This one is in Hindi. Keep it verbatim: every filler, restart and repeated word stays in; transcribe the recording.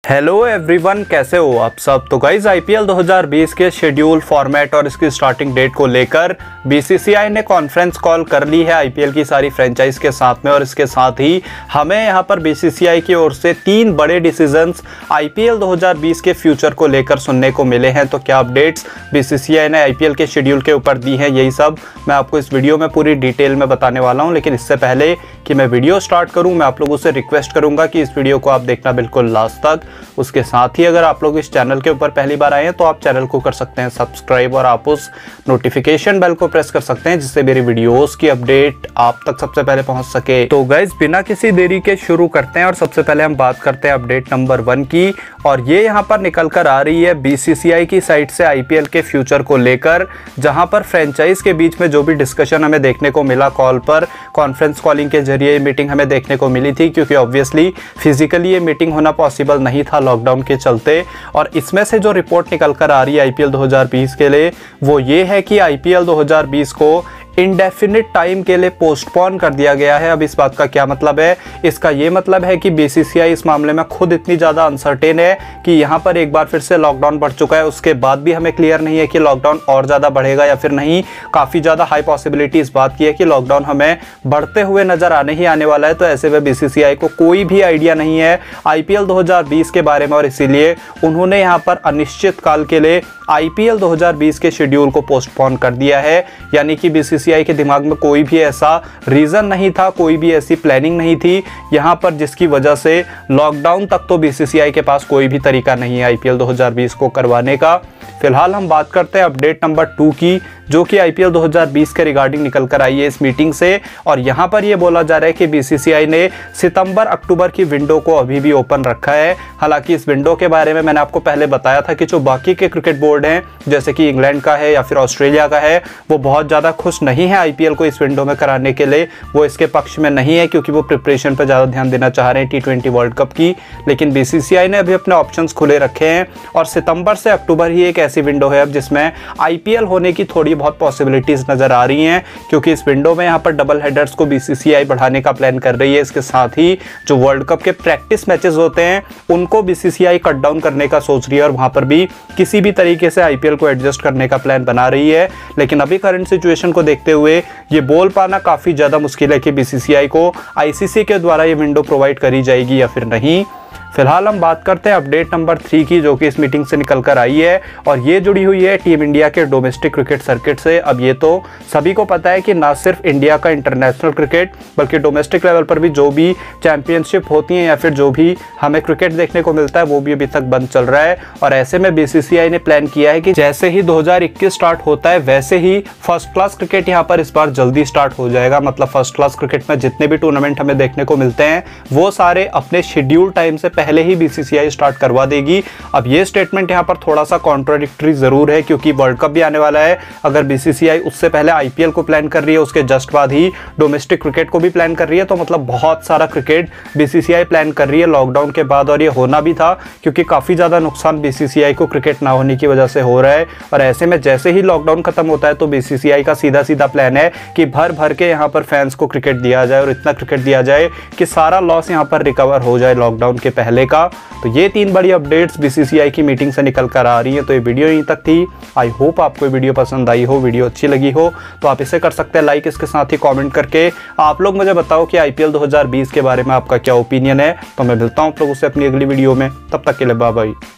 हेलो एवरीवन, कैसे हो आप सब। तो गाइज आईपीएल दो हज़ार बीस के शेड्यूल, फॉर्मेट और इसकी स्टार्टिंग डेट को लेकर बीसीसीआई ने कॉन्फ्रेंस कॉल कर ली है आईपीएल की सारी फ्रेंचाइज के साथ में। और इसके साथ ही हमें यहां पर बीसीसीआई की ओर से तीन बड़े डिसीजंस आईपीएल दो हज़ार बीस के फ्यूचर को लेकर सुनने को मिले हैं। तो क्या अपडेट्स बीसीसीआई ने आईपीएल के शेड्यूल के ऊपर दी हैं, यही सब मैं आपको इस वीडियो में पूरी डिटेल में बताने वाला हूँ। लेकिन इससे पहले कि मैं वीडियो स्टार्ट करूँ, मैं आप लोगों से रिक्वेस्ट करूँगा कि इस वीडियो को आप देखना बिल्कुल लास्ट तक। उसके साथ ही अगर आप लोग इस चैनल के ऊपर पहली बार आए हैं तो आप चैनल को कर सकते हैं सब्सक्राइब और आप उस नोटिफिकेशन बेल को प्रेस कर सकते हैं जिससे मेरी वीडियोस की अपडेट आप तक सबसे पहले पहुंच सके। तो गाइज बिना किसी देरी के शुरू करते हैं और सबसे पहले हम बात करते हैं अपडेट नंबर वन की। और ये यहाँ पर निकल कर आ रही है बीसीसीआई की साइड से आईपीएल के फ्यूचर को लेकर, जहां पर फ्रेंचाइज के बीच में जो भी डिस्कशन हमें देखने को मिला कॉल पर, कॉन्फ्रेंस कॉलिंग के जरिए मीटिंग हमें देखने को मिली थी, क्योंकि ऑब्वियसली फिजिकली ये मीटिंग होना पॉसिबल नहीं था लॉकडाउन के चलते। और इसमें से जो रिपोर्ट निकल कर आ रही है आईपीएल दो हज़ार बीस के लिए वो ये है कि आईपीएल दो हज़ार बीस को इंडेफिनिट टाइम के लिए पोस्टपोन कर दिया गया है। अब इस बात का क्या मतलब है? इसका ये मतलब है कि बीसीसीआई इस मामले में खुद इतनी ज़्यादा अनसर्टेन है कि यहाँ पर एक बार फिर से लॉकडाउन बढ़ चुका है, उसके बाद भी हमें क्लियर नहीं है कि लॉकडाउन और ज़्यादा बढ़ेगा या फिर नहीं। काफ़ी ज़्यादा हाई पॉसिबिलिटी इस बात की है कि लॉकडाउन हमें बढ़ते हुए नज़र आने ही आने वाला है। तो ऐसे में बीसीसीआई को कोई भी आइडिया नहीं है आईपीएल दो हज़ार बीस के बारे में, और इसीलिए उन्होंने यहाँ पर अनिश्चित काल के लिए आईपीएल दो हज़ार बीस के शेड्यूल को पोस्टपोन कर दिया है। यानी कि बीसीसीआई के दिमाग में कोई भी ऐसा रीज़न नहीं था, कोई भी ऐसी प्लानिंग नहीं थी यहाँ पर जिसकी वजह से लॉकडाउन तक तो बीसीसीआई के पास कोई भी तरीका नहीं है आईपीएल दो हज़ार बीस को करवाने का। फिलहाल हम बात करते हैं अपडेट नंबर टू की, जो कि आईपीएल दो हज़ार बीस के रिगार्डिंग निकल कर आई है इस मीटिंग से। और यहाँ पर यह बोला जा रहा है कि बीसीसीआई ने सितंबर अक्टूबर की विंडो को अभी भी ओपन रखा है। हालांकि इस विंडो के बारे में मैंने आपको पहले बताया था कि जो बाकी के क्रिकेट बोर्ड हैं, जैसे कि इंग्लैंड का है या फिर ऑस्ट्रेलिया का है, वो बहुत ज़्यादा खुश नहीं है आईपीएल को इस विंडो में कराने के लिए। वो इसके पक्ष में नहीं है क्योंकि वो प्रिपरेशन पर ज़्यादा ध्यान देना चाह रहे हैं टी ट्वेंटी वर्ल्ड कप की। लेकिन बीसीसीआई ने अभी अपने ऑप्शंस खुले रखे हैं और सितंबर से अक्टूबर ही एक ऐसी विंडो है अब जिसमें आईपीएल होने की थोड़ी बहुत पॉसिबिलिटीज नजर आ रही हैं, क्योंकि इस विंडो में यहाँ पर डबल हेडर्स को बीसीसीआई बढ़ाने का प्लान कर रही है। इसके साथ ही जो वर्ल्ड कप के प्रैक्टिस मैचेस होते हैं उनको बीसीसीआई कट डाउन करने का सोच रही है और वहां पर भी किसी भी तरीके से आईपीएल को एडजस्ट करने का प्लान बना रही है। लेकिन अभी करंट सिचुएशन को देखते हुए ये बोल पाना काफी ज्यादा मुश्किल है कि बीसीसीआई को आईसीसी के द्वारा ये विंडो प्रोवाइड करी जाएगी या फिर नहीं। फिलहाल हम बात करते हैं अपडेट नंबर थ्री की, जो कि इस मीटिंग से निकल कर आई है और ये जुड़ी हुई है टीम इंडिया के डोमेस्टिक क्रिकेट सर्किट से। अब ये तो सभी को पता है कि ना सिर्फ इंडिया का इंटरनेशनल क्रिकेट बल्कि डोमेस्टिक लेवल पर भी जो भी चैंपियनशिप होती हैं या फिर जो भी हमें क्रिकेट देखने को मिलता है वो भी अभी तक बंद चल रहा है। और ऐसे में बीसीसीआई ने प्लान किया है कि जैसे ही दो हज़ार इक्कीस स्टार्ट होता है वैसे ही फर्स्ट क्लास क्रिकेट यहाँ पर इस बार जल्दी स्टार्ट हो जाएगा। मतलब फर्स्ट क्लास क्रिकेट में जितने भी टूर्नामेंट हमें देखने को मिलते हैं वो सारे अपने शेड्यूल टाइम से पहले ही बीसीसीआई स्टार्ट करवा देगी। अब ये स्टेटमेंट यहाँ पर थोड़ा सा कॉन्ट्राडिक्टरी जरूर है, क्योंकि वर्ल्ड कप भी आने वाला है। अगर बीसीसीआई उससे पहले आईपीएल को प्लान कर रही है, उसके जस्ट बाद ही डोमेस्टिक क्रिकेट को भी प्लान कर रही है, तो मतलब बहुत सारा क्रिकेट बीसीसीआई प्लान कर रही है लॉकडाउन के बाद। और ये होना भी था क्योंकि काफी ज्यादा नुकसान बीसीसीआई को क्रिकेट ना होने की वजह से हो रहा है। और ऐसे में जैसे ही लॉकडाउन खत्म होता है तो बीसीसीआई का सीधा सीधा प्लान है कि भर भर के यहाँ पर फैंस को क्रिकेट दिया जाए और इतना क्रिकेट दिया जाए कि सारा लॉस यहाँ पर रिकवर हो जाए लॉकडाउन के पहले का। तो ये तीन बड़ी अपडेट्स बीसीसीआई की मीटिंग से निकल कर आ रही हैं। तो ये वीडियो यहीं तक थी। आई होप आपको ये वीडियो पसंद आई हो, वीडियो अच्छी लगी हो तो आप इसे कर सकते हैं लाइक, इसके साथ ही कमेंट करके आप लोग मुझे बताओ कि आईपीएल दो हज़ार बीस के बारे में आपका क्या ओपिनियन है। तो मैं मिलता हूँ आप लोगों से अपनी अगली वीडियो में, तब तक के लिए बाय बाय।